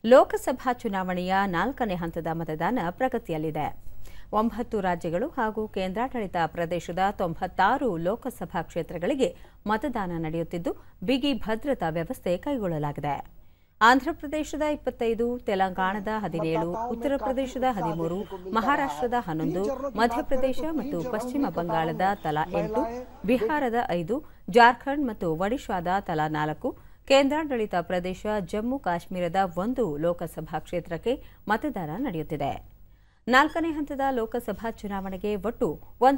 ಲೋಕಸಭಾ ಚುನಾವಣೆಯ 4ನೇ ಹಂತದ ಮತದಾನ ಪ್ರಗತಿಯಲ್ಲಿದೆ. 9 ರಾಜ್ಯಗಳು ಹಾಗೂ ಕೇಂದ್ರಾಡಳಿತ ಪ್ರದೇಶದ 96 ಲೋಕಸಭಾ ಕ್ಷೇತ್ರಗಳಿಗೆ ಮತದಾನ ನಡೆಯುತ್ತಿದ್ದು ಬಿಗಿ ಭದ್ರತಾ ವ್ಯವಸ್ಥೆ ಕೈಗೊಳ್ಳಲಾಗಿದೆ. ಆಂಧ್ರಪ್ರದೇಶದ 25, ತೆಲಂಗಾಣದ 17, ಉತ್ತರ ಪ್ರದೇಶದ 13, ಮಹಾರಾಷ್ಟ್ರದ 11, ಮಧ್ಯಪ್ರದೇಶ ಮತ್ತು ಪಶ್ಚಿಮ ಬಂಗಾಳದ ತಲಾ 8, ಬಿಹಾರದ 5, ಜಾರ್ಖಂಡ್ ಮತ್ತು ಒಡಿಶಾದ ತಲಾ 4, ಕೇಂದ್ರಾಡಳಿತ ಪ್ರದೇಶ ಜಮ್ಮು ಕಾಶ್ಮೀರದ 1 ಲೋಕಸಭಾ ಕ್ಷೇತ್ರಕ್ಕೆ ಮತದಾನ ನಡೆಯುತ್ತಿದೆ. 4ನೇ ಹಂತದ ಲೋಕಸಭಾ ಚುನಾವಣೆಗೆ ಒಟ್ಟು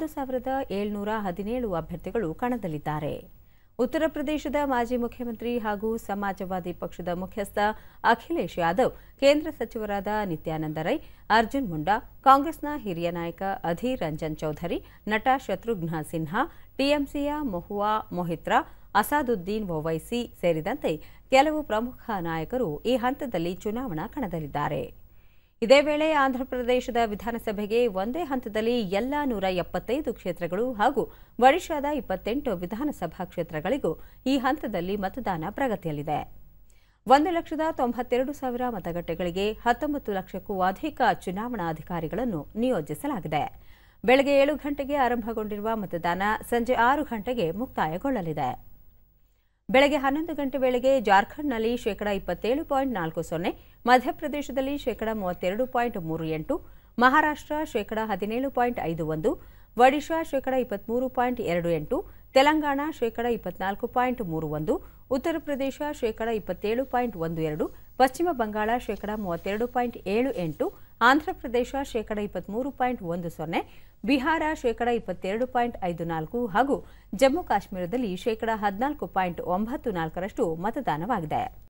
1717 ಅಭ್ಯರ್ಥಿಗಳು ಕಣದಲ್ಲಿದ್ದಾರೆ. ಉತ್ತರ ಪ್ರದೇಶದ ಮಾಜಿ ಮುಖ್ಯಮಂತ್ರಿ ಹಾಗೂ ಸಮಾಜವಾದಿ ಪಕ್ಷದ ಮುಖ್ಯಸ್ಥ ಅಖಿಲೇಶ್ ಯಾದವ್, ಕೇಂದ್ರ ಸಚಿವರಾದ ನಿತ್ಯಾನಂದ ರೈ, ಅರ್ಜುನ್ ಮುಂಡಾ, ಕಾಂಗ್ರೆಸ್ನ ಹಿರಿಯ ನಾಯಕ ಅಧೀರ್ ರಂಜನ್ ಚೌಧರಿ, ನಟ ಶತ್ರುಘ್ನ ಸಿನ್ಹಾ, ಟಿಎಂಸಿಯ ಮಹುವಾ ಮೊಹಿತ್ರಾ, ಅಸಾದುದ್ದೀನ್ ಒವೈಸಿ ಸೇರಿದಂತೆ ಕೆಲವು ಪ್ರಮುಖ ನಾಯಕರು ಈ ಹಂತದಲ್ಲಿ ಚುನಾವಣಾ ಕಣದಲ್ಲಿದ್ದಾರೆ. ಇದೇ ವೇಳೆ ಆಂಧ್ರಪ್ರದೇಶದ ವಿಧಾನಸಭೆಗೆ ಒಂದೇ ಹಂತದಲ್ಲಿ ಎಲ್ಲಾ 175 ಕ್ಷೇತ್ರಗಳು ಹಾಗೂ ಒಡಿಶಾದ 28 ವಿಧಾನಸಭಾ ಕ್ಷೇತ್ರಗಳಿಗೂ ಈ ಹಂತದಲ್ಲಿ ಮತದಾನ ಪ್ರಗತಿಯಲ್ಲಿದೆ. 1,92,000 ಮತಗಟ್ಟೆಗಳಿಗೆ 19 ಲಕ್ಷಕ್ಕೂ ಅಧಿಕ ಚುನಾವಣಾಧಿಕಾರಿಗಳನ್ನು ನಿಯೋಜಿಸಲಾಗಿದೆ. ಬೆಳಗ್ಗೆ 7 ಗಂಟೆಗೆ ಆರಂಭಗೊಂಡಿರುವ ಮತದಾನ ಸಂಜೆ 6 ಗಂಟೆಗೆ ಮುಕ್ತಾಯಗೊಳ್ಳಲಿದೆ. ಬೆಳಗ್ಗೆ 11 ಗಂಟೆ ವೇಳೆಗೆ ಜಾರ್ಖಂಡ್ನಲ್ಲಿ 27.40%, ಮಧ್ಯಪ್ರದೇಶದಲ್ಲಿ 32.38%, ಮಹಾರಾಷ್ಟ್ರ 17.51%, ಒಡಿಶಾ 23.28%, ತೆಲಂಗಾಣ 24.31%, ಉತ್ತರ ಪ್ರದೇಶ 27.12%, ಪಶ್ಚಿಮ ಬಂಗಾಳ 32.78%, ಆಂಧ್ರಪ್ರದೇಶ 23.10%, ಬಿಹಾರ 22.54% ಹಾಗೂ ಜಮ್ಮು ಕಾಶ್ಮೀರದಲ್ಲಿ 14.94% ಮತದಾನವಾಗಿದೆ.